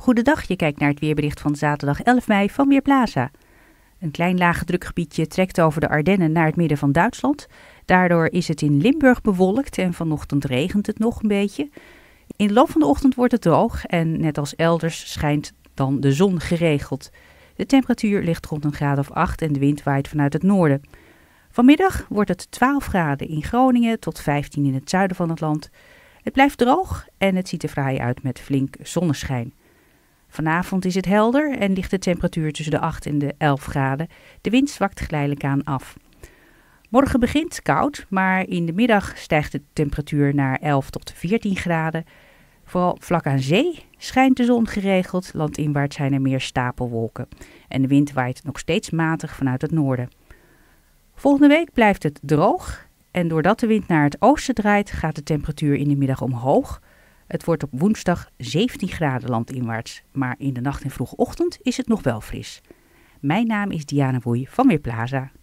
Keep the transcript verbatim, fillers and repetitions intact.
Goedendag, je kijkt naar het weerbericht van zaterdag elf mei van Weerplaza. Een klein lage drukgebiedje trekt over de Ardennen naar het midden van Duitsland. Daardoor is het in Limburg bewolkt en vanochtend regent het nog een beetje. In de loop van de ochtend wordt het droog en net als elders schijnt dan de zon geregeld. De temperatuur ligt rond een graad of acht en de wind waait vanuit het noorden. Vanmiddag wordt het twaalf graden in Groningen tot vijftien in het zuiden van het land. Het blijft droog en het ziet er fraai uit met flink zonneschijn. Vanavond is het helder en ligt de temperatuur tussen de acht en de elf graden. De wind zwakt geleidelijk aan af. Morgen begint koud, maar in de middag stijgt de temperatuur naar elf tot veertien graden. Vooral vlak aan zee schijnt de zon geregeld, landinwaarts zijn er meer stapelwolken. En de wind waait nog steeds matig vanuit het noorden. Volgende week blijft het droog en doordat de wind naar het oosten draait gaat de temperatuur in de middag omhoog. Het wordt op woensdag zeventien graden landinwaarts, maar in de nacht en vroege ochtend is het nog wel fris. Mijn naam is Diana Woei van Weerplaza.